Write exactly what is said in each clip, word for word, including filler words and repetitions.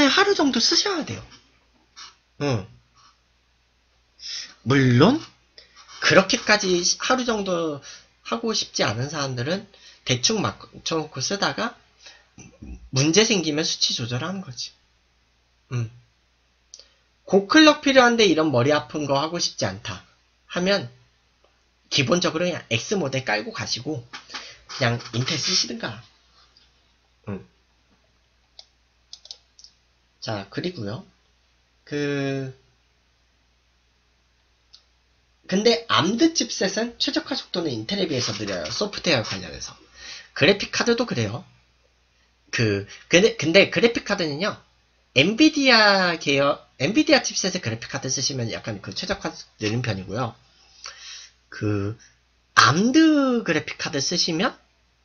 그냥 하루 정도 쓰셔야 돼요. 응. 물론 그렇게까지 하루 정도 하고 싶지 않은 사람들은 대충 맞춰놓고 쓰다가 문제 생기면 수치 조절하는 거지. 음. 고클럭 필요한데 이런 머리 아픈 거 하고 싶지 않다 하면 기본적으로 그냥 X 모델 깔고 가시고 그냥 인텔 쓰시든가. 음. 자, 그리고요. 그 근데 암드 칩셋은 최적화 속도는 인텔에 비해서 느려요. 소프트웨어 관련해서. 그래픽 카드도 그래요. 그 근데 근데 그래픽 카드는요. 엔비디아 계열 엔비디아 칩셋의 그래픽 카드 쓰시면 약간 그 최적화 느린 편이고요. 그 암드 그래픽 카드 쓰시면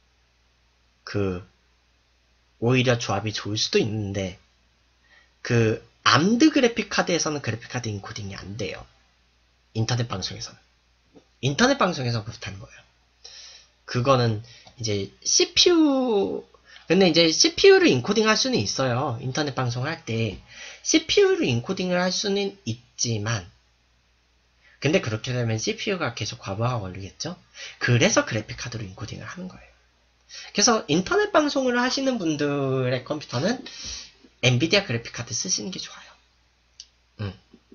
그 오히려 조합이 좋을 수도 있는데 그 암드 그래픽 카드에서는 그래픽 카드 인코딩이 안 돼요. 인터넷 방송에서는. 인터넷 방송에서 그렇다는 거예요. 그거는 이제 씨피유 근데 이제 씨피유를 인코딩 할 수는 있어요. 인터넷 방송을 할 때 씨피유를 인코딩을 할 수는 있지만 근데 그렇게 되면 씨피유가 계속 과부하가 걸리겠죠? 그래서 그래픽 카드로 인코딩을 하는 거예요. 그래서 인터넷 방송을 하시는 분들의 컴퓨터는 엔비디아 그래픽 카드 쓰시는 게 좋아요. 음.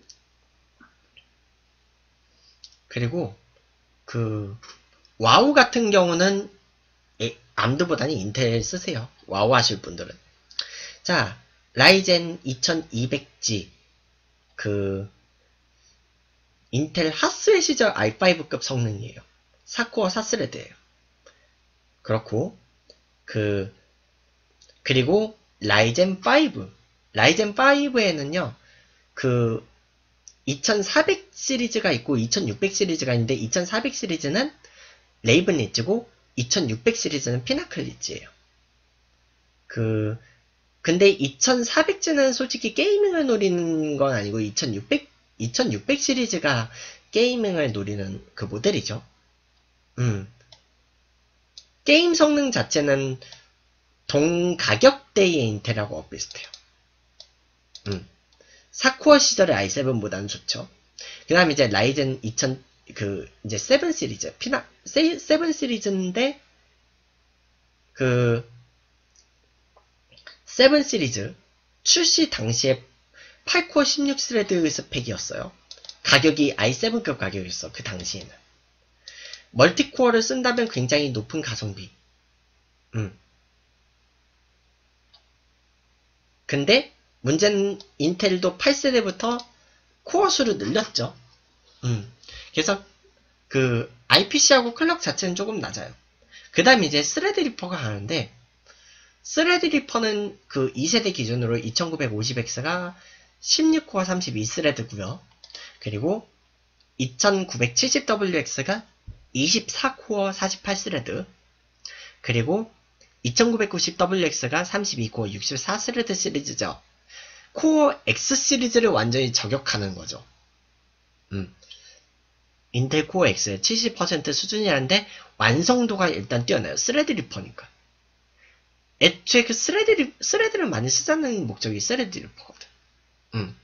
그리고 그 와우 같은 경우는 암드보다는 인텔 쓰세요. 와우 하실 분들은. 자, 라이젠 이천이백 지 그 인텔 핫스의 시절 아이 파이브급 성능이에요. 사 코어 사 스레드예요. 그렇고 그 그리고 라이젠 파이브 라이젠 파이브에는요 그 이천사백 시리즈가 있고 이천육백 시리즈가 있는데 이천사백 시리즈는 레이븐리츠고 이천육백 시리즈는 피나클리츠예요. 그 근데 이천사백 지는 솔직히 게이밍을 노리는 건 아니고 이천육백 이천육백 시리즈가 게이밍을 노리는 그 모델이죠. 음. 게임 성능 자체는 동가격대의 인텔하고 비슷해요. 음. 사 코어 시절의 아이 세븐보다는 좋죠. 그 다음에 이제 라이젠 이천, 그, 이제 칠 시리즈, 피나, 칠 시리즈인데, 그, 칠 시리즈, 출시 당시에 팔 코어 십육 스레드 스펙이었어요. 가격이 아이 세븐급 가격이었어, 그 당시에는. 멀티코어를 쓴다면 굉장히 높은 가성비. 음. 근데, 문제는 인텔도 팔 세대부터 코어 수를 늘렸죠. 음. 그래서 그 아이피씨하고 클럭 자체는 조금 낮아요. 그 다음에 이제 스레드리퍼가 가는데 스레드리퍼는 그 이 세대 기준으로 이천구백오십 엑스가 십육 코어 삼십이 스레드고요. 그리고 이천구백칠십 더블유 엑스가 이십사 코어 사십팔 스레드 그리고 이천구백구십 더블유 엑스가 삼십이 코어 육십사 스레드 시리즈죠. 코어 X 시리즈를 완전히 저격하는 거죠. 음. 인텔 코어 X의 칠십 퍼센트 수준이라는데 완성도가 일단 뛰어나요. 스레드리퍼니까. 애초에 그 스레드, 스레드를 많이 쓰자는 목적이 스레드리퍼거든. 음.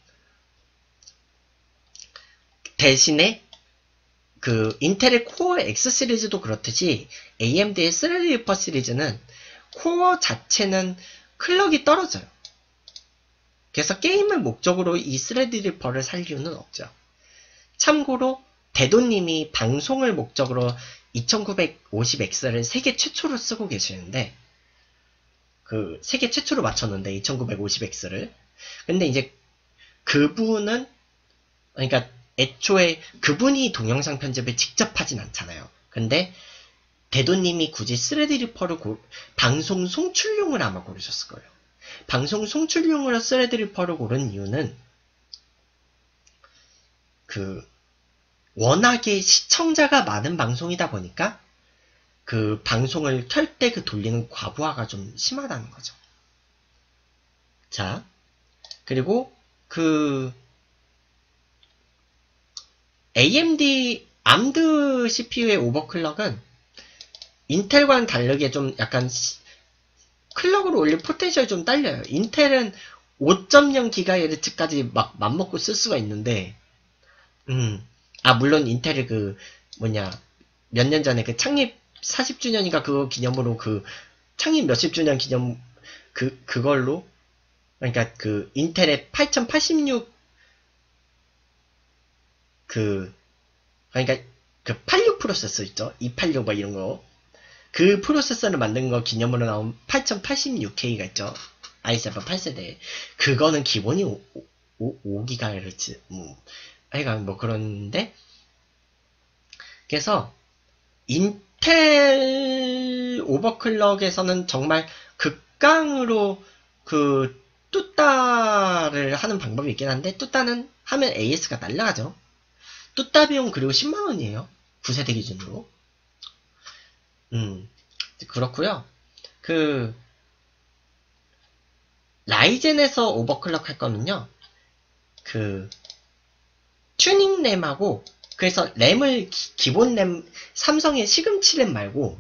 대신에 그 인텔의 코어 X 시리즈도 그렇듯이 에이엠디의 스레드리퍼 시리즈는 코어 자체는 클럭이 떨어져요. 그래서 게임을 목적으로 이 스레드리퍼를 살 이유는 없죠. 참고로 대도님이 방송을 목적으로 이천구백오십 엑스를 세계 최초로 쓰고 계시는데 그 세계 최초로 맞췄는데 이천구백오십 엑스를 근데 이제 그분은 그러니까 애초에 그분이 동영상 편집을 직접 하진 않잖아요. 근데 대도님이 굳이 스레드리퍼를 고, 방송 송출용을 아마 고르셨을 거예요. 방송 송출용으로 스레드리퍼를 고른 이유는 그 워낙에 시청자가 많은 방송이다 보니까 그 방송을 켤 때 그 돌리는 과부하가 좀 심하다는 거죠. 자, 그리고 그 에이엠디 암드 씨피유의 오버클럭은 인텔과는 다르게 좀 약간 시, 클럭으로 올릴 포텐셜이 좀 딸려요. 인텔은 오 점 영 기가헤르츠까지 막 맘먹고 쓸 수가 있는데, 음, 아, 물론 인텔이 그, 뭐냐, 몇 년 전에 그 창립 사십 주년인가 그거 기념으로 그, 창립 몇십 주년 기념, 그, 그걸로, 그러니까 그, 인텔의 팔천팔십육, 그, 그러니까 그 팔십육 프로세서 있죠? 이백팔십육 막 이런 거. 그 프로세서를 만든 거 기념으로 나온 팔천팔십육 케이가 있죠? 아이 세븐 팔 세대. 그거는 기본이 오, 오, 오 기가헤르츠. 뭐, 하여간 뭐 그런데, 그래서, 인텔 오버클럭에서는 정말 극강으로 그, 뚜따를 하는 방법이 있긴 한데, 뚜따는 하면 에이에스가 날라가죠. 뚜따 비용 그리고 십만 원이에요. 구 세대 기준으로. 음, 그렇고요. 그, 라이젠에서 오버클럭 할 거는요, 그, 튜닝 램하고, 그래서 램을, 기, 기본 램, 삼성의 시금치 램 말고,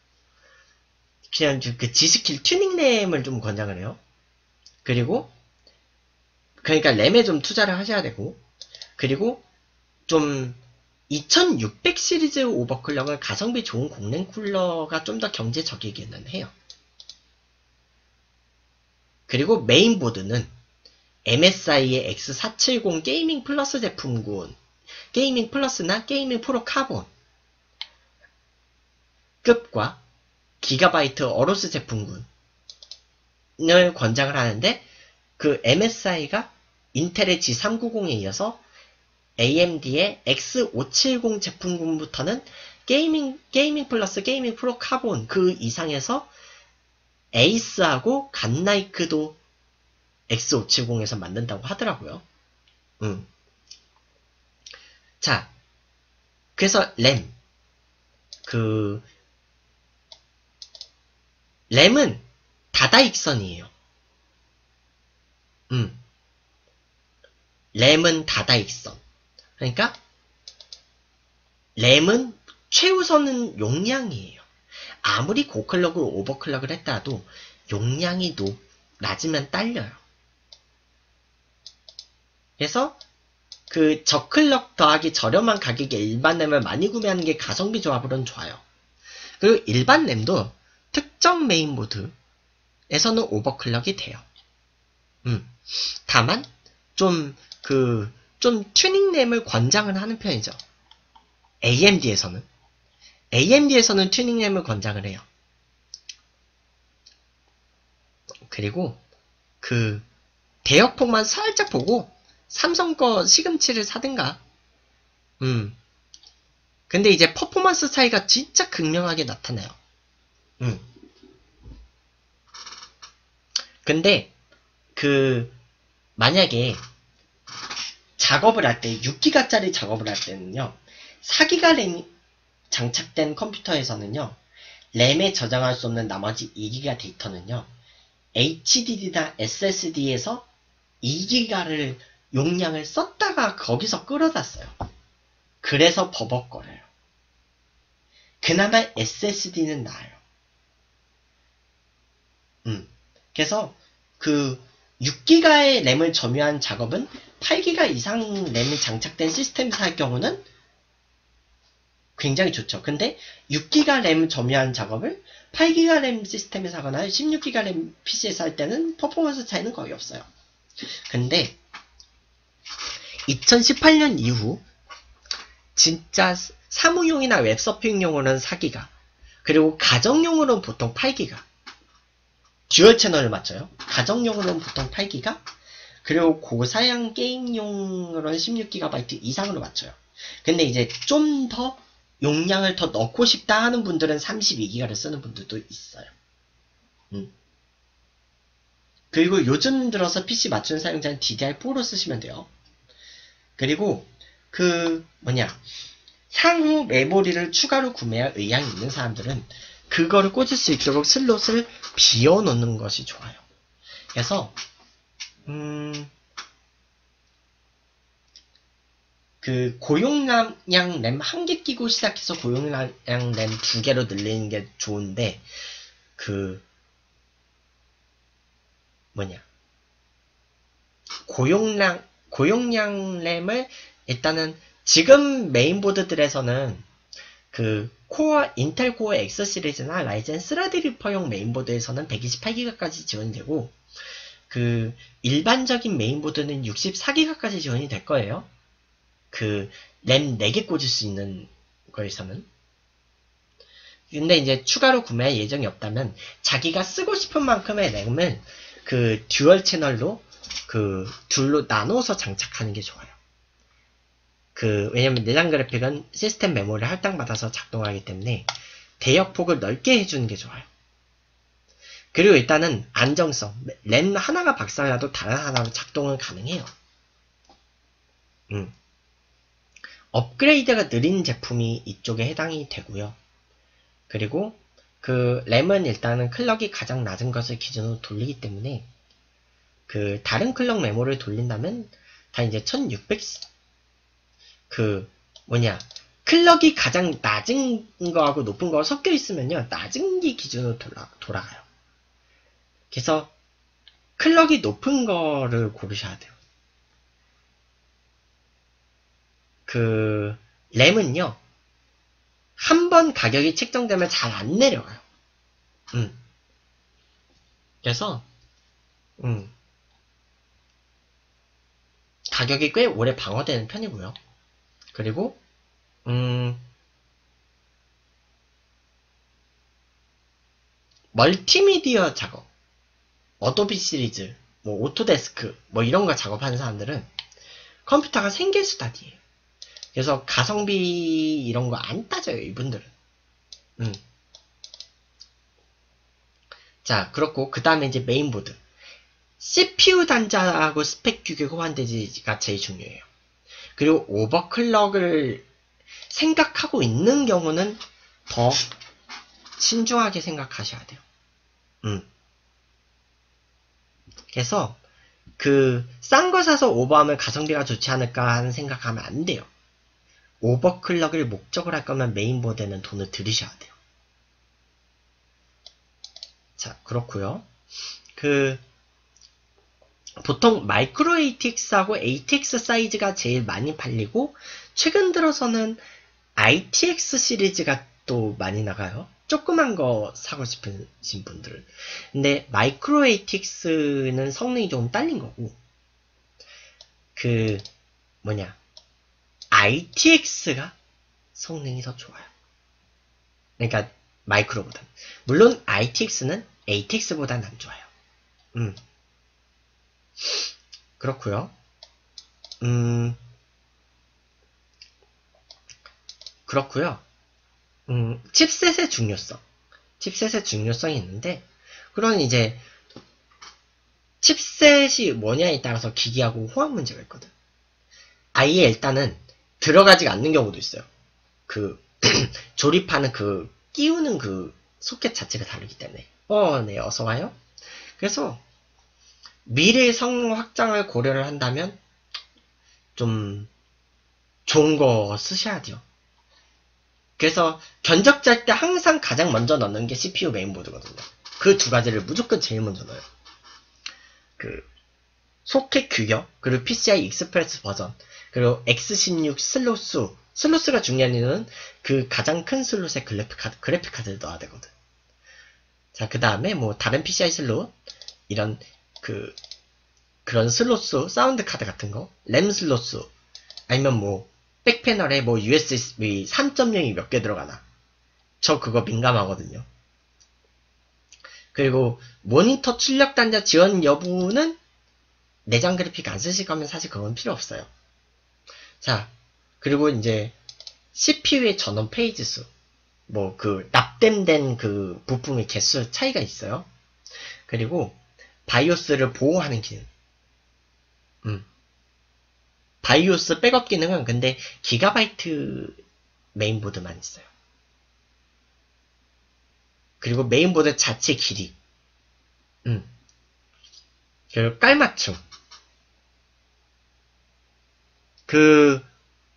그냥 그 G스킬 튜닝 램을 좀 권장을 해요. 그리고, 그러니까 램에 좀 투자를 하셔야 되고, 그리고, 좀, 이천육백 시리즈 오버클럭은 가성비 좋은 공랭 쿨러가 좀 더 경제적이기는 해요. 그리고 메인보드는 엠에스아이의 엑스 사백칠십 게이밍 플러스 제품군, 게이밍 플러스나 게이밍 프로 카본 급과 기가바이트 어로스 제품군을 권장을 하는데, 그 엠에스아이가 인텔의 지 삼백구십에 이어서 에이엠디의 엑스 오백칠십 제품군부터는 게이밍, 게이밍 플러스 게이밍 프로 카본 그 이상에서 에이스하고 갓나이크도 엑스 오백칠십에서 만든다고 하더라고요. 음. 자, 그래서 램. 그, 램은 다다익선이에요. 음. 램은 다다익선. 그러니까, 램은 최우선은 용량이에요. 아무리 고클럭을 오버클럭을 했다도 용량이 높, 낮으면 딸려요. 그래서 그 저클럭 더하기 저렴한 가격에 일반 램을 많이 구매하는 게 가성비 조합으로는 좋아요. 그리고 일반 램도 특정 메인보드에서는 오버클럭이 돼요. 음. 다만 좀 그 좀 튜닝 램을 권장을 하는 편이죠. 에이엠디에서는 에이엠디에서는 튜닝 램을 권장을 해요. 그리고 그 대역폭만 살짝 보고 삼성 거 시금치를 사든가. 음. 근데 이제 퍼포먼스 차이가 진짜 극명하게 나타나요. 음. 근데 그 만약에 작업을 할 때 육 기가짜리 작업을 할 때는요, 사 기가 램 장착된 컴퓨터에서는요, 램에 저장할 수 없는 나머지 이 기가 데이터는요, 에이치디디나 에스에스디에서 이 기가를 용량을 썼다가 거기서 끌어다 써요. 그래서 버벅거려요. 그나마 에스에스디는 나아요. 음. 그래서 그 육 기가의 램을 점유한 작업은 팔 기가 이상 램이 장착된 시스템에서 할 경우는 굉장히 좋죠. 근데 육 기가 램 점유한 작업을 팔 기가 램 시스템에서 하거나 십육 기가 램 피시에서 할 때는 퍼포먼스 차이는 거의 없어요. 근데 이천십팔 년 이후 진짜 사무용이나 웹서핑용으로는 사 기가, 그리고 가정용으로는 보통 팔 기가, 듀얼 채널을 맞춰요. 가정용으로는 보통 팔 기가, 그리고 고사양 게임용으로는 십육 기가바이트 이상으로 맞춰요. 근데 이제 좀 더 용량을 더 넣고 싶다 하는 분들은 삼십이 기가를 쓰는 분들도 있어요. 음. 그리고 요즘 들어서 피씨 맞추는 사용자는 디디알 포로 쓰시면 돼요. 그리고 그 뭐냐, 향후 메모리를 추가로 구매할 의향이 있는 사람들은 그거를 꽂을 수 있도록 슬롯을 비워놓는 것이 좋아요. 그래서 음, 그 고용량 램 한 개 끼고 시작해서 고용량 램 두 개로 늘리는 게 좋은데, 그 뭐냐, 고용량, 고용량 램을 일단은 지금 메인보드들에서는 그 코어, 인텔 코어 X 시리즈나 라이젠 스레드리퍼용 메인보드에서는 백이십팔 기가까지 지원이 되고, 그 일반적인 메인보드는 육십사 기가까지 지원이 될 거예요. 그 램 네 개 꽂을 수 있는 거에서는. 근데 이제 추가로 구매할 예정이 없다면 자기가 쓰고 싶은 만큼의 램을 그 듀얼 채널로 그 둘로 나눠서 장착하는 게 좋아요. 그 왜냐면 내장 그래픽은 시스템 메모리를 할당받아서 작동하기 때문에 대역폭을 넓게 해주는 게 좋아요. 그리고 일단은 안정성, 램 하나가 박살나도 다른 하나로 작동은 가능해요. 음. 업그레이드가 느린 제품이 이쪽에 해당이 되고요. 그리고 그 램은 일단은 클럭이 가장 낮은 것을 기준으로 돌리기 때문에 그 다른 클럭 메모를 돌린다면 다 이제 천육백 그 뭐냐 클럭이 가장 낮은 거하고 높은 거 섞여 있으면요 낮은 게 기준으로 돌아, 돌아가요. 그래서 클럭이 높은 거를 고르셔야 돼요. 그 램은요 한 번 가격이 책정되면 잘 안 내려가요. 음. 그래서 음. 가격이 꽤 오래 방어되는 편이고요. 그리고 음. 멀티미디어 작업, 어도비 시리즈, 뭐 오토데스크, 뭐 이런 거 작업하는 사람들은 컴퓨터가 생계수단이에요. 그래서 가성비 이런 거 안 따져요, 이분들은. 음. 자, 그렇고 그 다음에 이제 메인보드. 씨피유 단자하고 스펙 규격 호환되지가 제일 중요해요. 그리고 오버클럭을 생각하고 있는 경우는 더 신중하게 생각하셔야 돼요. 음. 그래서 그 싼 거 사서 오버하면 가성비가 좋지 않을까 하는 생각하면 안 돼요. 오버클럭을 목적으로 할 거면 메인보드에는 돈을 들이셔야 돼요. 자, 그렇고요. 그 보통 마이크로 에이티엑스하고 에이티엑스 사이즈가 제일 많이 팔리고 최근 들어서는 아이티엑스 시리즈가 또 많이 나가요. 조그만 거 사고 싶으신 분들은. 근데 마이크로 에이티엑스는 성능이 조금 딸린 거고 그 뭐냐 아이티엑스가 성능이 더 좋아요. 그러니까 마이크로보다. 물론 아이티엑스는 에이티엑스보다는 안 좋아요. 음. 그렇고요. 음. 그렇고요. 음, 칩셋의 중요성. 칩셋의 중요성이 있는데 그런 이제 칩셋이 뭐냐에 따라서 기기하고 호환 문제가 있거든. 아예 일단은 들어가지 않는 경우도 있어요. 그 조립하는 그 끼우는 그 소켓 자체가 다르기 때문에. 어, 네, 어서 와요. 그래서 미래 성능 확장을 고려를 한다면 좀 좋은 거 쓰셔야 돼요. 그래서 견적짤 때 항상 가장 먼저 넣는 게 씨피유 메인보드거든요. 그 두 가지를 무조건 제일 먼저 넣어요. 그 소켓 규격, 그리고 피씨아이 익스프레스 버전, 그리고 엑스 십육 슬롯 수. 슬롯수가 중요한 이유는 그 가장 큰 슬롯에 그래픽 카드, 그래픽 카드를 넣어야 되거든. 자, 그 다음에 뭐 다른 피씨아이 슬롯, 이런 그 그런 슬롯수, 사운드 카드 같은 거, 램 슬롯수, 아니면 뭐 백패널에 뭐 유에스비 삼 점 영이 몇 개 들어가나. 저 그거 민감하거든요. 그리고 모니터 출력 단자 지원 여부는 내장 그래픽 안 쓰실 거면 사실 그건 필요 없어요. 자, 그리고 이제 씨피유의 전원 페이지 수, 뭐 그 납땜된 그 부품의 개수 차이가 있어요. 그리고 바이오스를 보호하는 기능. 음. 바이오스 백업 기능은 근데 기가바이트 메인보드만 있어요. 그리고 메인보드 자체 길이. 음. 그리고 깔맞춤. 그,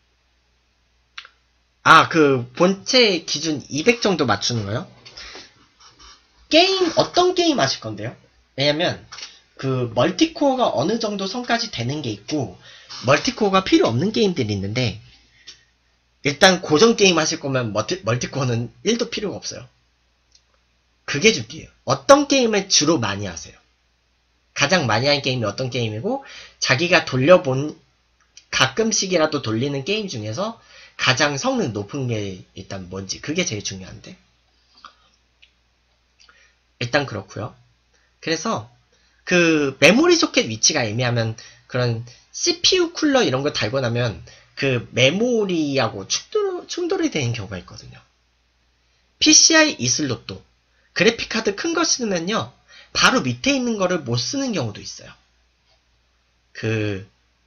아, 그, 본체 기준 이백 정도 맞추는 거요? 게임, 어떤 게임 하실 건데요? 왜냐면, 그 멀티코어가 어느 정도 선까지 되는 게 있고 멀티코어가 필요 없는 게임들이 있는데 일단 고전 게임 하실 거면 멀티, 멀티코어는 일도 필요가 없어요. 그게 중요해요. 어떤 게임을 주로 많이 하세요? 가장 많이 한 게임이 어떤 게임이고 자기가 돌려본 가끔씩이라도 돌리는 게임 중에서 가장 성능 높은 게 일단 뭔지 그게 제일 중요한데 일단 그렇고요. 그래서 그 메모리 소켓 위치가 애매하면 그런 씨피유 쿨러 이런 거 달고 나면 그 메모리하고 충돌, 충돌이 되는 경우가 있거든요. 피시아이 이 슬롯도 그래픽카드 큰 거 쓰면요 바로 밑에 있는 거를 못 쓰는 경우도 있어요. 그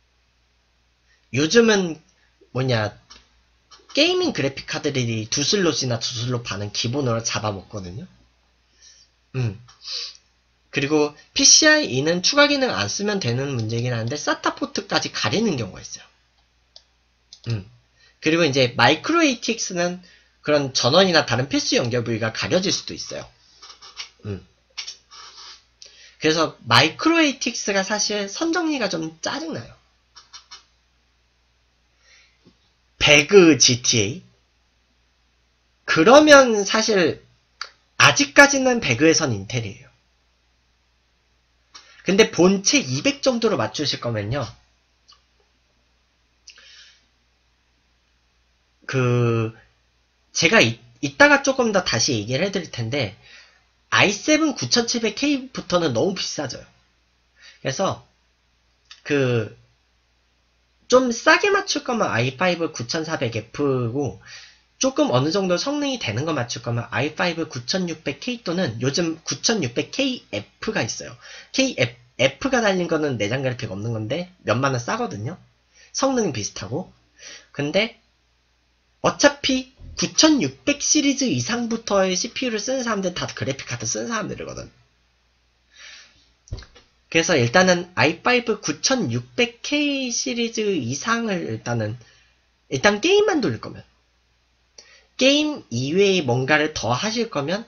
요즘은 뭐냐 게이밍 그래픽카드들이 두 슬롯이나 두 슬롯 반은 기본으로 잡아먹거든요. 음. 그리고 피시아이 이는 추가 기능 안 쓰면 되는 문제긴 한데 사타 포트까지 가리는 경우가 있어요. 음. 그리고 이제 마이크로 에이티엑스는 그런 전원이나 다른 필수 연결 부위가 가려질 수도 있어요. 음. 그래서 마이크로 에이티엑스가 사실 선정리가 좀 짜증나요. 배그 지티에이? 그러면 사실 아직까지는 배그에선 인텔이에요. 근데 본체 이백 정도로 맞추실 거면요. 그 제가 이, 이따가 조금 더 다시 얘기를 해드릴 텐데 아이 세븐 구천칠백 케이부터는 너무 비싸져요. 그래서 그 좀 싸게 맞출 거면 아이 파이브 구천사백 에프고 조금 어느 정도 성능이 되는 거 맞출 거면 아이 파이브 구천육백 케이 또는 요즘 구천육백 케이 에프가 있어요. 케이 에프가 달린 거는 내장 그래픽 없는 건데 몇만 원 싸거든요. 성능은 비슷하고. 근데 어차피 구천육백 시리즈 이상부터의 씨피유를 쓰는 사람들 다 그래픽 카드 쓰는 사람들이거든. 그래서 일단은 아이 파이브 구천육백 케이 시리즈 이상을 일단은 일단 게임만 돌릴 거면 게임 이외에 뭔가를 더 하실 거면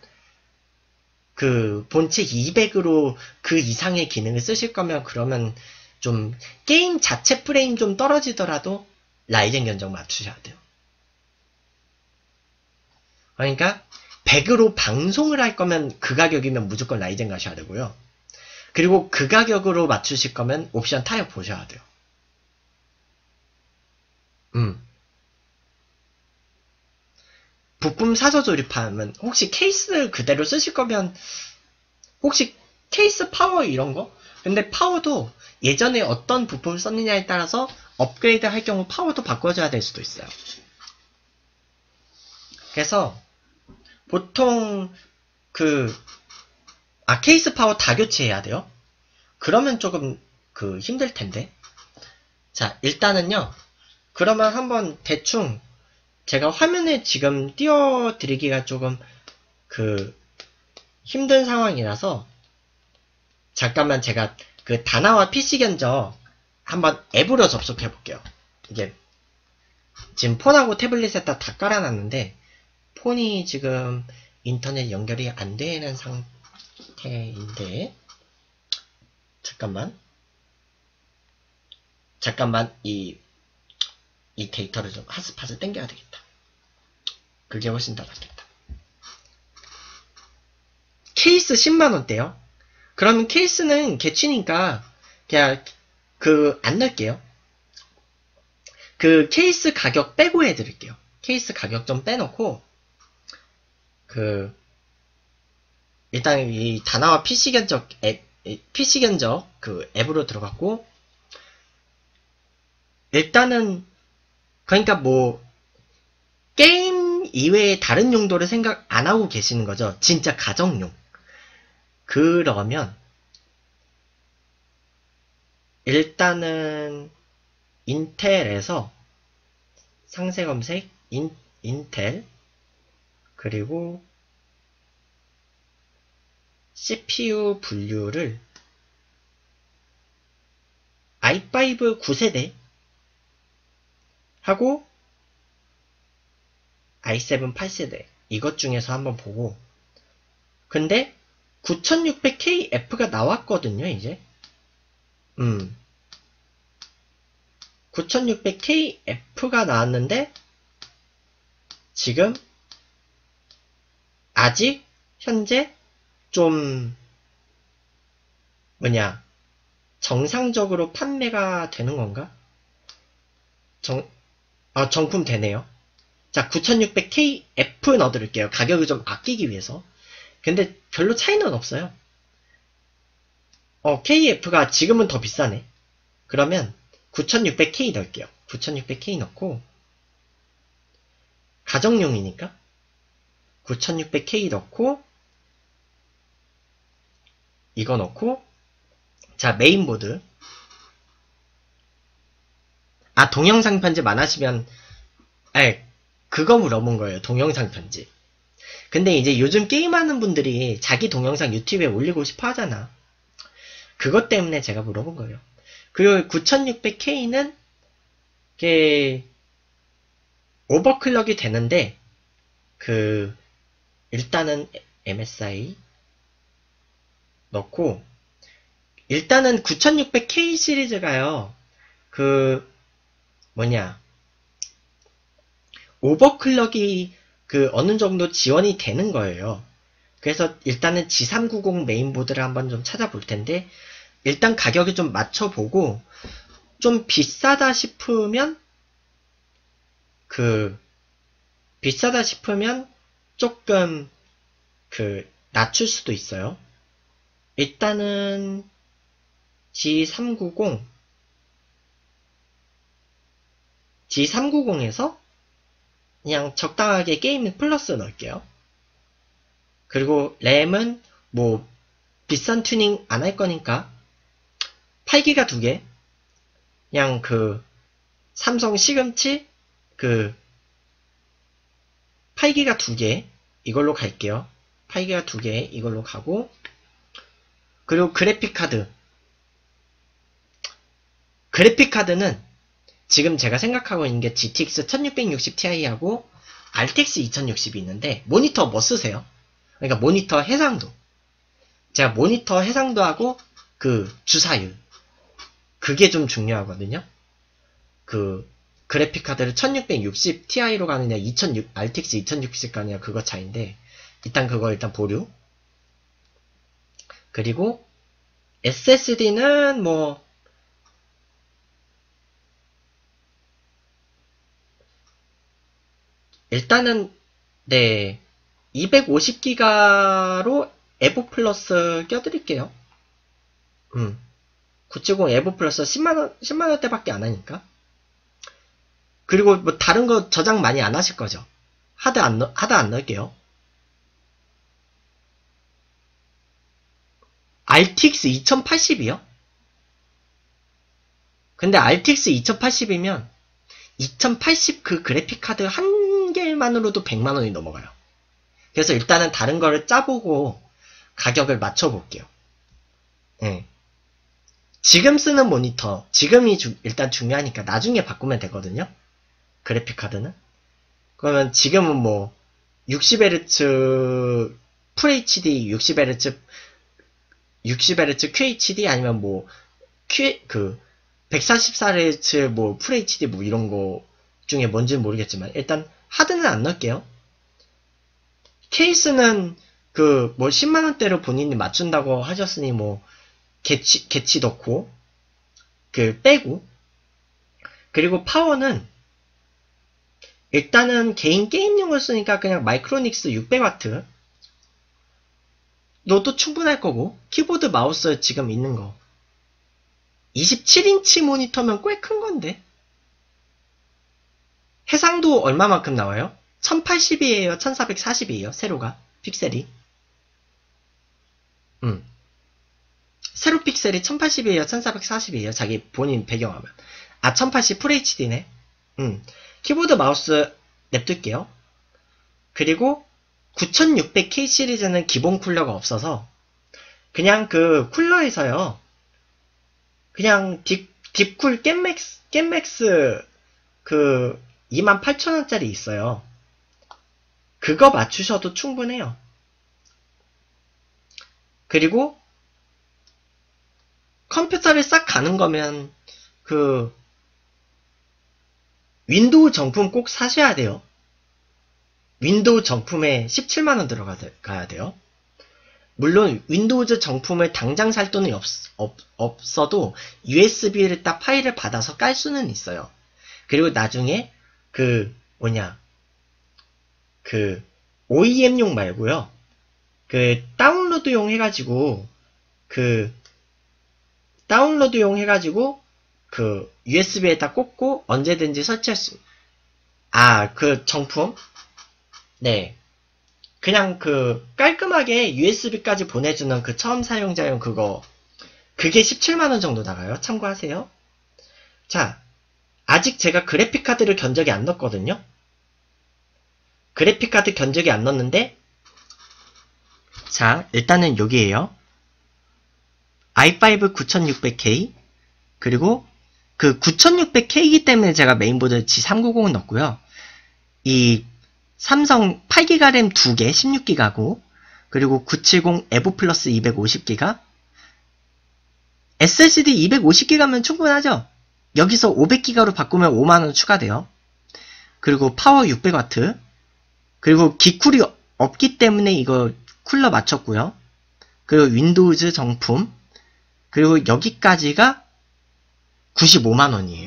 그 본체 이백으로 그 이상의 기능을 쓰실 거면 그러면 좀 게임 자체 프레임 좀 떨어지더라도 라이젠 견적 맞추셔야 돼요. 그러니까 백으로 방송을 할 거면 그 가격이면 무조건 라이젠 가셔야 되고요. 그리고 그 가격으로 맞추실 거면 옵션 타협 보셔야 돼요. 음. 부품 사서 조립하면 혹시 케이스 그대로 쓰실 거면 혹시 케이스 파워 이런 거? 근데 파워도 예전에 어떤 부품을 썼느냐에 따라서 업그레이드 할 경우 파워도 바꿔줘야 될 수도 있어요. 그래서 보통 그 아 케이스 파워 다 교체해야 돼요? 그러면 조금 그 힘들 텐데. 자 일단은요. 그러면 한번 대충 제가 화면에 지금 띄워드리기가 조금 그 힘든 상황이라서 잠깐만 제가 그 다나와 피씨 견적 한번 앱으로 접속해 볼게요. 이게 지금 폰하고 태블릿에다 다 깔아놨는데 폰이 지금 인터넷 연결이 안 되는 상태인데 잠깐만 잠깐만 이, 이 데이터를 좀 핫스팟을 땡겨야 되겠다. 그게 훨씬 더 낫겠다. 케이스 십만 원대요. 그러면 케이스는 개취니까 그냥 그 안 넣을게요. 그 케이스 가격 빼고 해드릴게요. 케이스 가격 좀 빼놓고 그 일단 이 다나와 피씨 견적 앱 피씨 견적 그 앱으로 들어갔고 일단은 그러니까 뭐 게임 이외에 다른 용도를 생각 안 하고 계시는 거죠. 진짜 가정용. 그러면 일단은 인텔에서 상세 검색 인, 인텔 그리고 씨피유 분류를 아이 파이브 구 세대 하고 아이 세븐 팔 세대 이것 중에서 한번 보고 근데 구천육백 케이 에프가 나왔거든요 이제. 음, 구천육백 케이 에프가 나왔는데 지금 아직 현재 좀 뭐냐 정상적으로 판매가 되는 건가? 정, 아, 정품 되네요. 자, 구천육백 케이 에프 넣어드릴게요. 가격을 좀 아끼기 위해서. 근데 별로 차이는 없어요. 어, 케이 에프가 지금은 더 비싸네. 그러면 구천육백 케이 넣을게요. 구천육백 케이 넣고 가정용이니까 구천육백 케이 넣고 이거 넣고 자, 메인보드. 아, 동영상 편집 안 하시면 아, 그거 물어본 거예요. 동영상 편집. 근데 이제 요즘 게임하는 분들이 자기 동영상 유튜브에 올리고 싶어 하잖아. 그것 때문에 제가 물어본 거예요. 그리고 구천육백 케이는 이게 오버클럭이 되는데 그 일단은 엠에스아이 넣고 일단은 구천육백 케이 시리즈가요. 그 뭐냐 오버클럭이 그 어느 정도 지원이 되는 거예요. 그래서 일단은 지 삼백구십 메인보드를 한번 좀 찾아볼 텐데 일단 가격을 좀 맞춰보고 좀 비싸다 싶으면 그 비싸다 싶으면 조금 그 낮출 수도 있어요. 일단은 지 삼백구십 지 삼백구십에서 그냥 적당하게 게임 플러스 넣을게요. 그리고 램은 뭐 비싼 튜닝 안 할 거니까 팔 기가 두 개 그냥 그 삼성 시금치 그 팔 기가 두 개 이걸로 갈게요. 팔 기가 두 개 이걸로 가고 그리고 그래픽카드 그래픽카드는 지금 제가 생각하고 있는 게 지티엑스 천육백육십 티아이하고 알텍스 이천육십이 있는데 모니터 뭐 쓰세요? 그러니까 모니터 해상도 제가 모니터 해상도하고 그 주사율 그게 좀 중요하거든요. 그 그래픽카드를 천육백육십 티아이로 가느냐 이천육 알텍스 이천육십 가느냐 그거 차이인데 일단 그거 일단 보류. 그리고 에스에스디는 뭐 일단은 네 이백오십 기가로 에보 플러스 껴드릴게요. 음. 구백칠십 에보 플러스 십만원, 십만원대밖에 안 하니까. 그리고 뭐 다른 거 저장 많이 안 하실 거죠? 하드 안 넣, 하드 안 넣을게요. 알티엑스 이천팔십이요? 근데 알티엑스 이천팔십이면 이천팔십 그 그래픽카드 한 개만으로도 백만원이 넘어가요. 그래서 일단은 다른 거를 짜보고 가격을 맞춰볼게요. 네. 지금 쓰는 모니터, 지금이 주, 일단 중요하니까 나중에 바꾸면 되거든요. 그래픽카드는. 그러면 지금은 뭐 육십 헤르츠 풀에이치디, 육십 헤르츠 육십 헤르츠 큐에이치디 아니면 뭐 Q 그 백사십사 헤르츠 뭐 풀에이치디 뭐 이런 거 중에 뭔지는 모르겠지만 일단 하드는 안 넣을게요. 케이스는 그 뭐 십만 원대로 본인이 맞춘다고 하셨으니 뭐 개치 개치 넣고 그 빼고 그리고 파워는 일단은 개인 게임용을 쓰니까 그냥 마이크로닉스 육백 와트 너도 충분할 거고 키보드 마우스 지금 있는 거 이십칠 인치 모니터면 꽤 큰 건데 해상도 얼마만큼 나와요? 천팔십이에요? 천사백사십이에요? 세로가 픽셀이 음. 세로 픽셀이 천팔십이에요? 천사백사십이에요? 자기 본인 배경화면 아 천팔십 풀에이치디네 음. 키보드 마우스 냅둘게요. 그리고 구천육백 케이 시리즈는 기본 쿨러가 없어서 그냥 그 쿨러에서요. 그냥 딥, 딥쿨 겜맥스, 겜맥스 그 이만 팔천 원짜리 있어요. 그거 맞추셔도 충분해요. 그리고 컴퓨터를 싹 가는 거면 그 윈도우 정품 꼭 사셔야 돼요. 윈도우 정품에 십칠만 원 들어가야 돼요. 물론 윈도우즈 정품을 당장 살 돈이 없, 없, 없어도 유에스비를 딱 파일을 받아서 깔 수는 있어요. 그리고 나중에 그 뭐냐 그 오이엠용 말고요. 그 다운로드용 해가지고 그 다운로드용 해가지고 그 유에스비에다 꽂고 언제든지 설치할 수. 아, 그 정품? 네. 그냥 그 깔끔하게 유에스비까지 보내주는 그 처음 사용자용 그거. 그게 십칠만 원 정도 나가요. 참고하세요. 자, 아직 제가 그래픽카드를 견적이 안 넣었거든요. 그래픽카드 견적이 안 넣었는데, 자, 일단은 여기에요. 아이 파이브 구천육백 케이, 그리고 그 구천육백 케이이기 때문에 제가 메인보드 지 삼백구십을 넣었고요. 이 삼성 팔 기가 램 두 개, 십육 기가고, 그리고 구백칠십 에보 플러스 이백오십 기가, 에스에스디 이백오십 기가면 충분하죠? 여기서 오백 기가로 바꾸면 오만 원 추가돼요. 그리고 파워 육백 와트, 그리고 기쿨이 없기 때문에 이거 쿨러 맞췄고요. 그리고 윈도우즈 정품, 그리고 여기까지가 구십오만 원이에요.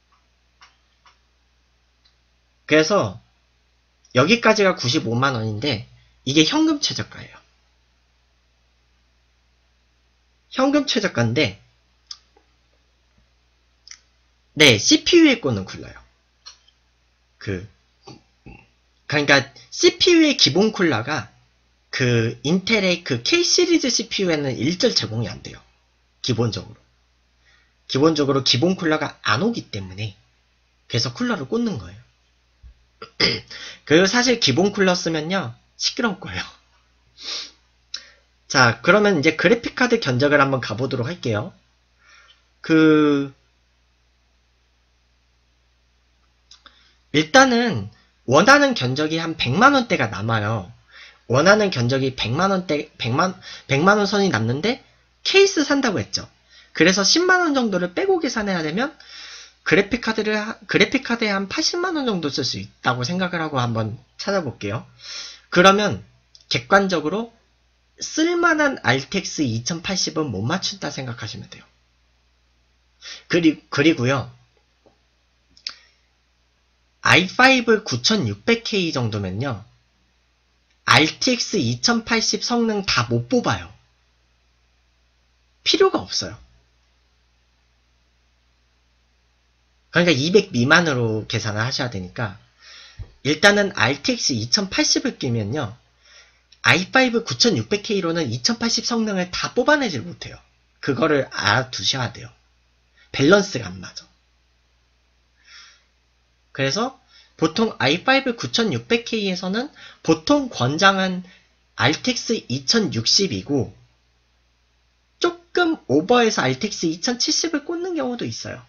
그래서 여기까지가 구십오만 원인데 이게 현금 최저가예요. 현금 최저가인데 네, 씨피유에 꽂는 쿨러요. 그 그러니까 씨피유의 기본 쿨러가 그 인텔의 그 K 시리즈 씨피유에는 일절 제공이 안 돼요. 기본적으로. 기본적으로 기본 쿨러가 안 오기 때문에 그래서 쿨러를 꽂는 거예요. 그리고 사실 기본 쿨러 쓰면요 시끄러울 거예요. 자, 그러면 이제 그래픽카드 견적을 한번 가보도록 할게요. 그 일단은 원하는 견적이 한 백만 원대가 남아요. 원하는 견적이 백만 원대, 백만, 백만 원 선이 남는데 케이스 산다고 했죠. 그래서 십만 원 정도를 빼고 계산해야 되면 그래픽카드를, 그래픽카드에 한 팔십만 원 정도 쓸 수 있다고 생각을 하고 한번 찾아볼게요. 그러면 객관적으로 쓸만한 알텍스 이천팔십은 못 맞춘다 생각하시면 돼요. 그리, 그리고요. 아이 파이브 구천육백 케이 정도면요. 알티엑스 이천팔십 성능 다 못 뽑아요. 필요가 없어요. 그러니까 이백 미만으로 계산을 하셔야 되니까 일단은 알티엑스 이천팔십을 끼면요. 아이 파이브 구천육백 케이로는 이천팔십 성능을 다 뽑아내질 못해요. 그거를 알아두셔야 돼요. 밸런스가 안 맞아. 그래서 보통 아이 파이브 구천육백 케이에서는 보통 권장은 알텍스 이천육십이고 조금 오버해서 알텍스 이천칠십을 꽂는 경우도 있어요.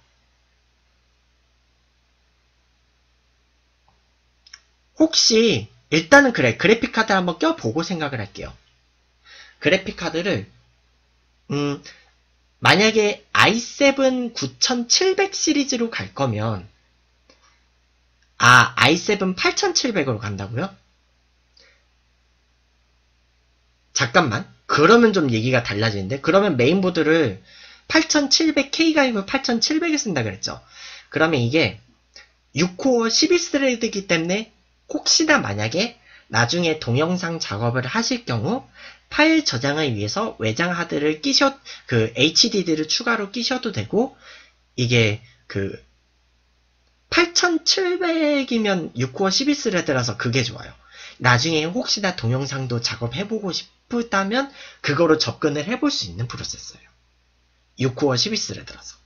혹시 일단은 그래 그래픽카드 한번 껴보고 생각을 할게요. 그래픽카드를 음 만약에 아이 세븐 구천칠백 시리즈로 갈 거면 아 아이 세븐 팔천칠백으로 간다고요? 잠깐만 그러면 좀 얘기가 달라지는데 그러면 메인보드를 팔천칠백 케이가 아니고 팔천칠백에 쓴다 그랬죠. 그러면 이게 육 코어 십이 스레드이기 때문에 혹시나 만약에 나중에 동영상 작업을 하실 경우 파일 저장을 위해서 외장 하드를 끼셔 그 에이치디디를 추가로 끼셔도 되고 이게 그 팔천칠백이면 육 코어 십이 스레드라서 그게 좋아요. 나중에 혹시나 동영상도 작업해보고 싶다면 그거로 접근을 해볼 수 있는 프로세서예요. 육 코어 십이 스레드라서.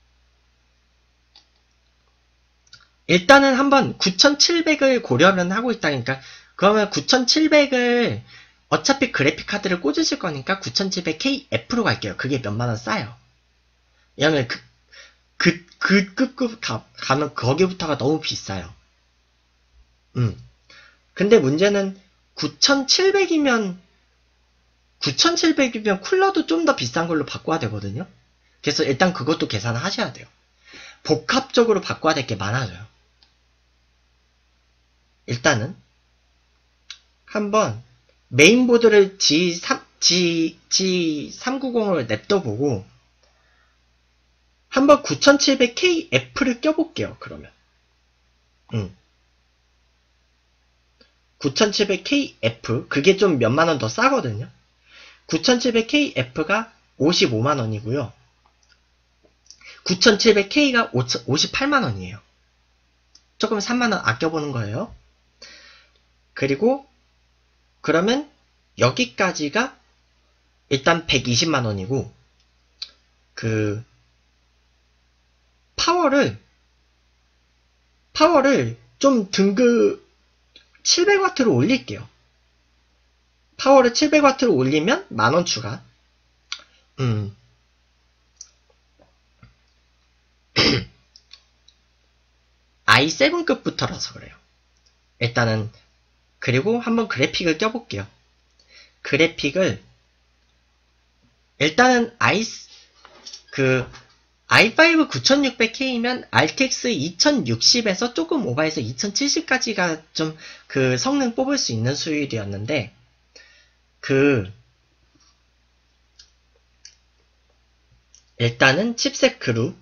일단은 한번 구천칠백을 고려는 하고 있다니까 그러면 구천칠백을 어차피 그래픽카드를 꽂으실 거니까 구천칠백 케이 에프로 갈게요. 그게 몇만원 싸요. 왜냐면 그, 그, 그 급급 가, 가면 거기부터가 너무 비싸요. 음. 근데 문제는 구천칠백이면 구천칠백이면 쿨러도 좀 더 비싼 걸로 바꿔야 되거든요. 그래서 일단 그것도 계산을 하셔야 돼요. 복합적으로 바꿔야 될 게 많아져요. 일단은 한번 메인보드를 지 삼, 지, 지 삼백구십을 냅둬보고 한번 구천칠백 케이 에프를 껴볼게요. 그러면 음. 구천칠백 케이 에프 그게 좀 몇만원 더 싸거든요. 구천칠백 케이 에프가 오십오만원이고요. 구천칠백 케이가 오십팔만원이에요. 조금 삼만원 아껴보는 거예요. 그리고 그러면 여기까지가 일단 백이십만원이고 그 파워를 파워를 좀 등급 칠백 와트로 올릴게요. 파워를 칠백 와트로 올리면 만원 추가. 음. 아이 세븐급부터라서 그래요. 일단은 그리고 한번 그래픽을 껴볼게요. 그래픽을 일단은 아이 그 아이 파이브 구천육백 케이면 알티엑스 이천육십에서 조금 오버해서 이천칠십까지가 좀 그 성능 뽑을 수 있는 수율이었는데 그 일단은 칩셋 그룹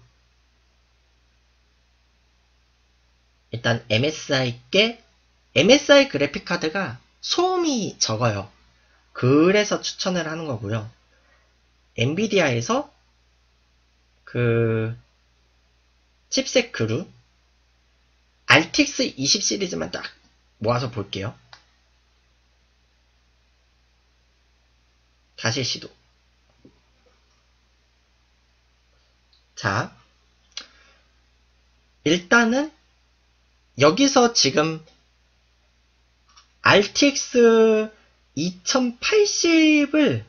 일단 엠에스아이께 엠에스아이 그래픽 카드가 소음이 적어요. 그래서 추천을 하는 거고요. 엔비디아에서 그 칩셋 그룹 알티엑스 이십 시리즈만 딱 모아서 볼게요. 다시 시도. 자, 일단은 여기서 지금 알티엑스 이천팔십을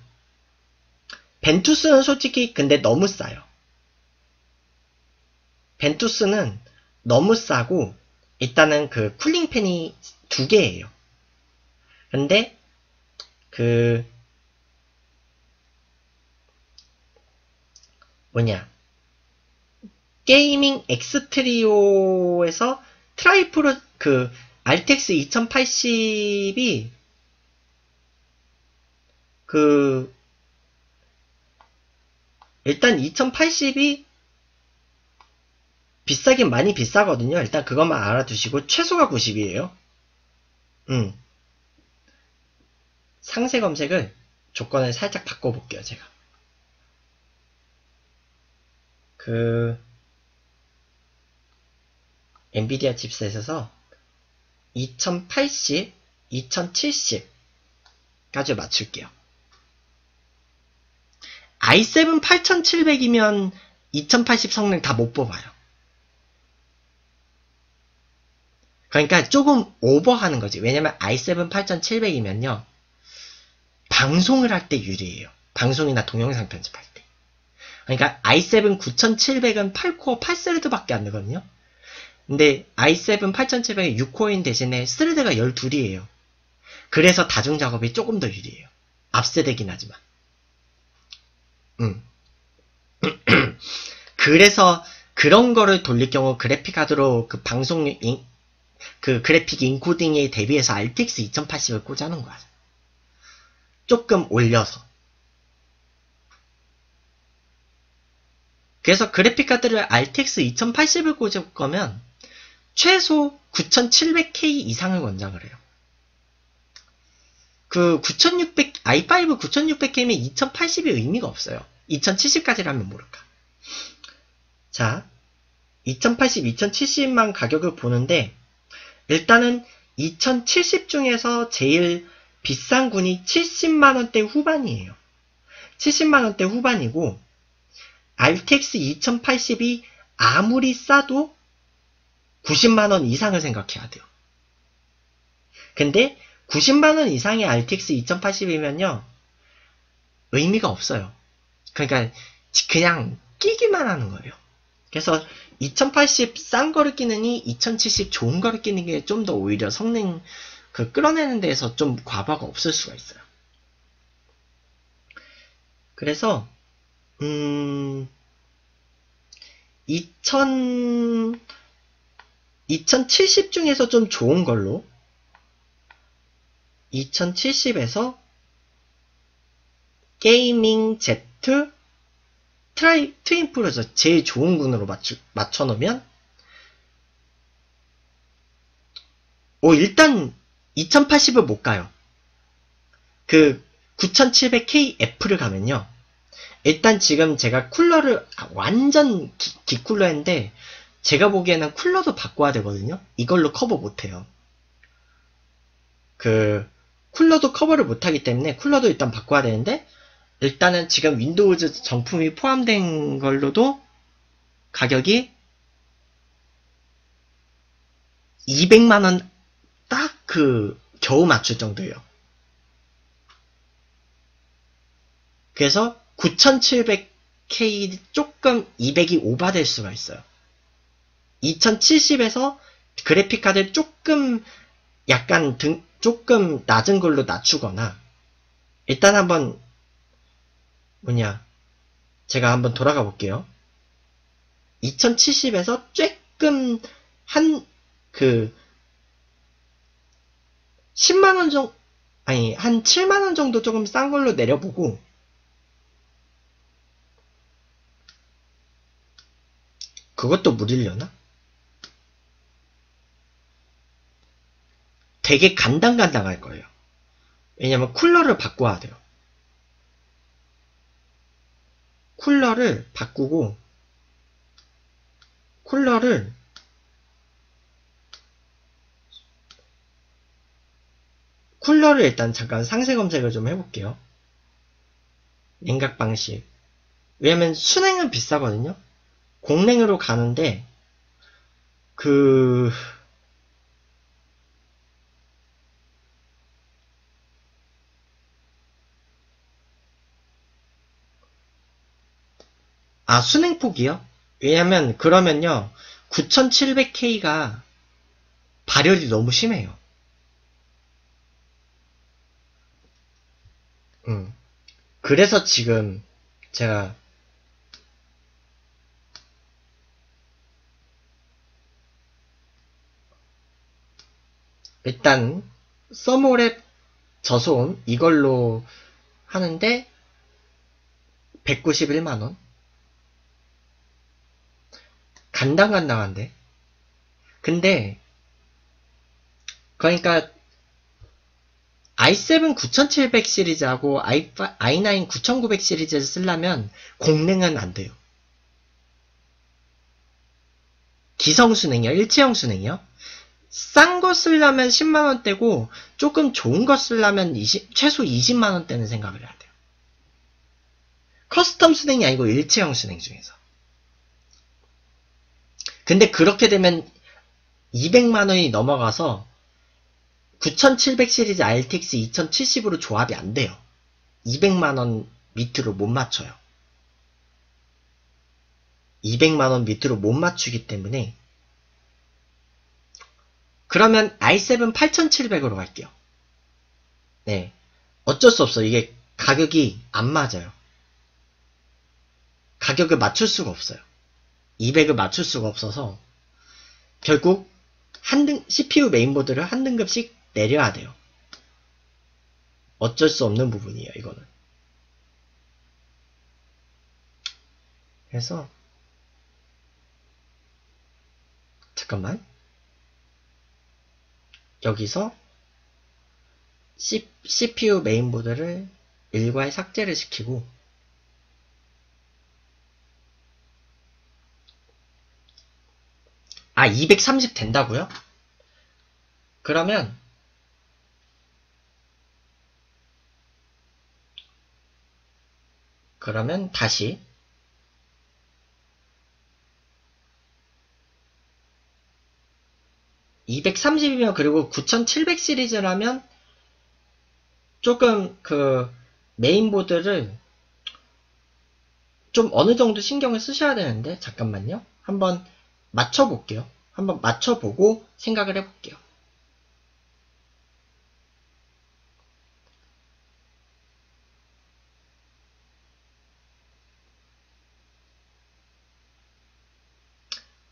벤투스는 솔직히 근데 너무 싸요. 벤투스는 너무 싸고 일단은 그 쿨링팬이 두 개예요. 근데 그 뭐냐 게이밍 엑스트리오에서 트라이프로 그 알티엑스 이천팔십이 그 일단 이천팔십이 비싸긴 많이 비싸거든요. 일단 그것만 알아두시고 최소가 구십이에요. 음. 상세 검색을 조건을 살짝 바꿔볼게요. 제가 그 엔비디아 칩셋에서 이천팔십, 이천칠십까지 맞출게요. 아이 세븐 팔천칠백이면 이천팔십 성능 다 못 뽑아요. 그러니까 조금 오버하는 거지. 왜냐면 아이 세븐 팔천칠백이면요 방송을 할 때 유리해요. 방송이나 동영상 편집할 때. 그러니까 아이 세븐 구천칠백은 팔 코어 팔 스레드밖에 안 되거든요. 근데 아이 세븐 팔천칠백은 육 코어인 대신에 스레드가 십이이에요. 그래서 다중작업이 조금 더 유리해요. 앞세대긴 하지만. 음. 그래서 그런 거를 돌릴 경우 그래픽 카드로 그 방송 인, 그 그래픽 인코딩에 대비해서 알티엑스 이천팔십을 꽂아놓은 거야. 조금 올려서. 그래서 그래픽 카드를 알티엑스 이천팔십을 꽂을 거면 최소 구천칠백 케이 이상을 권장을 해요. 그 구천육백 아이 파이브 구천육백 케이면 이천팔십이 의미가 없어요. 이천칠십까지라면 모를까. 자, 이천팔십, 이천칠십만 가격을 보는데 일단은 이천칠십 중에서 제일 비싼 군이 칠십만원대 후반이에요. 칠십만원대 후반이고 알티엑스 이천팔십이 아무리 싸도 구십만원 이상을 생각해야 돼요. 근데 구십만원 이상의 알티엑스 이천팔십이면요 의미가 없어요. 그러니까 그냥 끼기만 하는 거예요. 그래서 이천팔십 싼 거를 끼느니 이천칠십 좋은 거를 끼는 게 좀 더 오히려 성능 그 끌어내는 데에서 좀 과부하가 없을 수가 있어요. 그래서 음 이천, 이천칠십 중에서 좀 좋은 걸로 이천칠십에서 게이밍 Z 트라이 트윈 프로저 제일 좋은 군으로 맞추, 맞춰놓으면 오 일단 이천팔십을 못 가요. 그 구천칠백 케이 에프를 가면요. 일단 지금 제가 쿨러를 완전 기, 기쿨러인데 제가 보기에는 쿨러도 바꿔야 되거든요. 이걸로 커버 못해요. 그 쿨러도 커버를 못하기 때문에 쿨러도 일단 바꿔야 되는데 일단은 지금 윈도우즈 정품이 포함된 걸로도 가격이 이백만 원 딱 그 겨우 맞출 정도예요. 그래서 구천칠백 케이 조금 이백이 오버될 수가 있어요. 이천칠십에서 그래픽카드를 조금 약간 등, 조금 낮은 걸로 낮추거나 일단 한번 뭐냐 제가 한번 돌아가 볼게요. 이천칠십에서 조금 한 그 십만 원 정도 아니 한 칠만 원 정도 조금 싼 걸로 내려보고 그것도 무리려나? 되게 간당간당할 거예요. 왜냐면 쿨러를 바꿔야 돼요. 쿨러를 바꾸고 쿨러를 쿨러를 일단 잠깐 상세 검색을 좀 해볼게요. 냉각 방식. 왜냐면 순행은 비싸거든요. 공랭으로 가는데 그 아, 순행폭이요? 왜냐면, 그러면요, 구천칠백 케이가 발열이 너무 심해요. 음. 그래서 지금, 제가, 일단, 서모랩 저소음, 이걸로 하는데, 백구십일만 원? 간당간당한데? 근데, 그러니까, 아이 세븐 구천칠백 시리즈하고 아이, 아이나인 구천구백 시리즈를 쓰려면 공랭은 안 돼요. 기성 순행이요? 일체형 순행이요? 싼 거 쓰려면 십만 원대고 조금 좋은 거 쓰려면 이십, 최소 이십만 원대는 생각을 해야 돼요. 커스텀 순행이 아니고 일체형 순행 중에서. 근데 그렇게 되면 이백만 원이 넘어가서 구천칠백 시리즈 알티엑스 이천칠십으로 조합이 안 돼요. 이백만 원 밑으로 못 맞춰요. 이백만 원 밑으로 못 맞추기 때문에 그러면 아이 세븐 팔천칠백으로 갈게요. 네. 어쩔 수 없어. 이게 가격이 안 맞아요. 가격을 맞출 수가 없어요. 이백을 맞출 수가 없어서 결국 한 등, 씨피유 메인보드를 한 등급씩 내려야 돼요. 어쩔 수 없는 부분이에요, 이거는. 그래서 잠깐만. 여기서 C, 씨피유 메인보드를 일괄 삭제를 시키고 아, 이백삼십 된다고요? 그러면 그러면 다시 이백삼십이면 그리고 구천칠백 시리즈라면 조금 그 메인보드를 좀 어느 정도 신경을 쓰셔야 되는데 잠깐만요. 한번 맞춰볼게요. 한번 맞춰보고 생각을 해볼게요.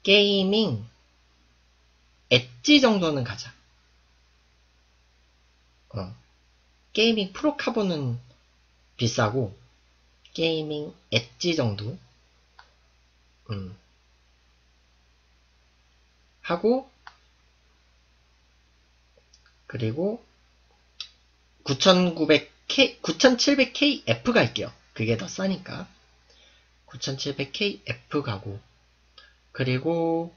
게이밍 엣지 정도는 가자. 어. 게이밍 프로카본은 비싸고 게이밍 엣지 정도 음. 하고 그리고 구천구백 케이, 구천칠백 케이 에프 갈게요. 그게 더 싸니까 구천칠백 케이 에프 가고 그리고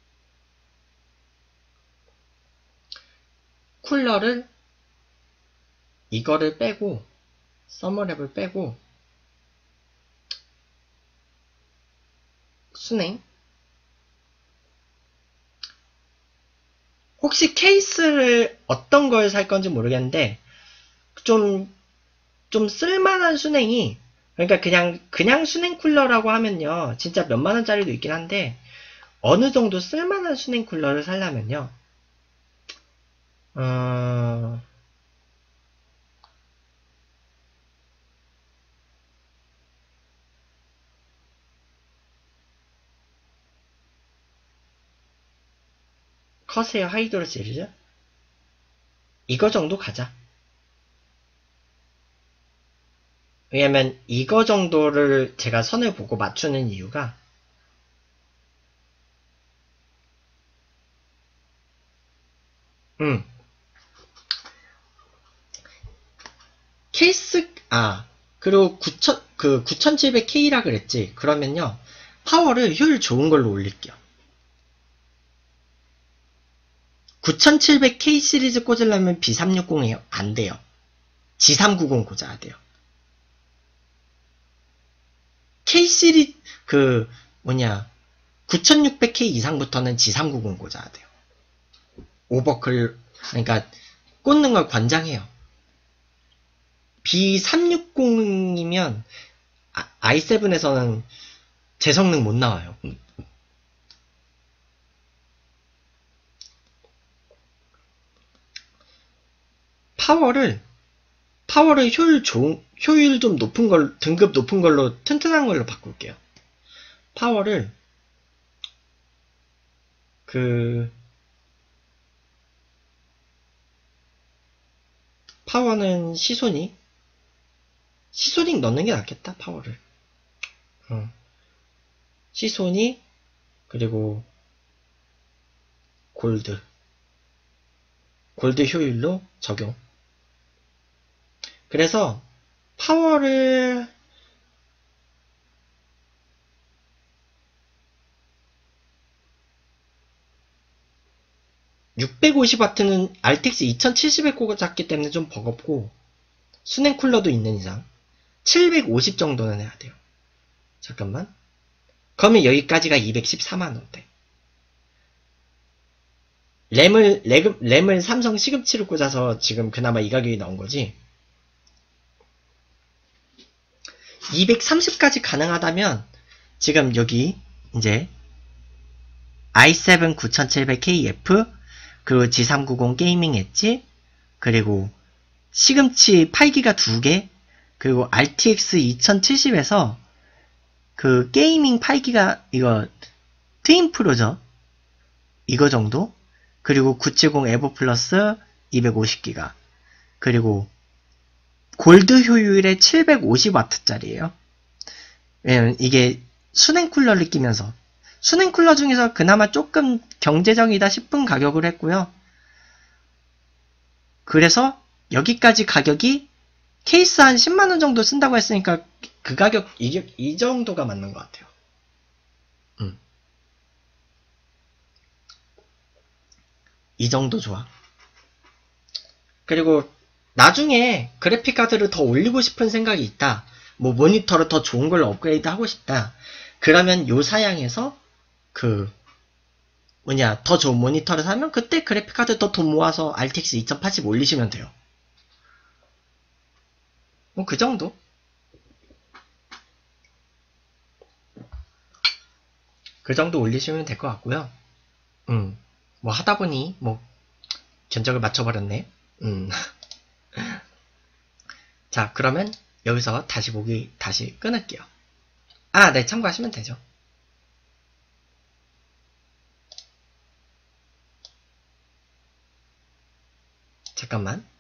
쿨러를 이거를 빼고 서머랩을 빼고 순행 혹시 케이스를 어떤 걸 살 건지 모르겠는데 좀, 좀 쓸만한 순행이 그러니까 그냥 그냥 순행 쿨러라고 하면요 진짜 몇만 원짜리도 있긴 한데 어느 정도 쓸만한 순행 쿨러를 살려면요 어... 커세어 하이드로 시리즈 이거 정도 가자. 왜냐면 이거 정도를 제가 선을 보고 맞추는 이유가 음 케이스 아 그리고 구천 그 구천칠백 케이라 그랬지. 그러면요 파워를 효율 좋은 걸로 올릴게요. 구천칠백 케이 시리즈 꽂으려면 비 삼백육십이 안 돼요. 지 삼백구십 꽂아야 돼요. K 시리즈 그 뭐냐 구천육백 케이 이상부터는 지 삼백구십 꽂아야 돼요. 오버클 그러니까 꽂는 걸 권장해요. 비 삼백육십이면 아이 세븐에서는 제 성능 못 나와요. 파워를 파워를 효율 좋은 효율 좀 높은 걸 등급 높은 걸로 튼튼한 걸로 바꿀게요. 파워를 그 파워는 시소닉 시소닉 넣는 게 낫겠다. 파워를 어. 시소닉 그리고 골드 골드 효율로 적용. 그래서 파워를 육백오십 와트는 알텍스 이천칠십에 꽂았기 때문에 좀 버겁고 순행 쿨러도 있는 이상 칠백오십 정도는 해야 돼요. 잠깐만. 그러면 여기까지가 이백십사만 원대. 램을 램, 램을 삼성 시급치로 꽂아서 지금 그나마 이 가격이 나온 거지. 이백삼십까지 가능하다면 지금 여기 이제 아이 세븐 구천칠백 케이 에프 그리고 지 삼백구십 게이밍 엣지 그리고 시금치 팔 기가 두 개 그리고 알티엑스 이천칠십에서 그 게이밍 팔 기가 이거 트윈 프로죠. 이거 정도 그리고 구백칠십 에보 플러스 이백오십 기가 그리고 골드 효율의 칠백오십 와트짜리예요. 왜냐면 이게 순행 쿨러를 끼면서 순행 쿨러 중에서 그나마 조금 경제적이다 싶은 가격을 했고요. 그래서 여기까지 가격이 케이스 한 십만 원 정도 쓴다고 했으니까 그 가격 이, 이 정도가 맞는 것 같아요. 음. 이 정도 좋아. 그리고 나중에 그래픽카드를 더 올리고 싶은 생각이 있다. 뭐 모니터를 더 좋은 걸로 업그레이드 하고 싶다. 그러면 요 사양에서 그 뭐냐 더 좋은 모니터를 사면 그때 그래픽카드 더 돈 모아서 알티엑스 이천팔십 올리시면 돼요. 뭐 그 정도? 그 정도 올리시면 될 것 같고요. 음, 뭐 하다 보니 뭐 견적을 맞춰버렸네. 음. 자, 그러면 여기서 다시 보기 다시 끊을게요. 아, 네, 참고하시면 되죠. 잠깐만.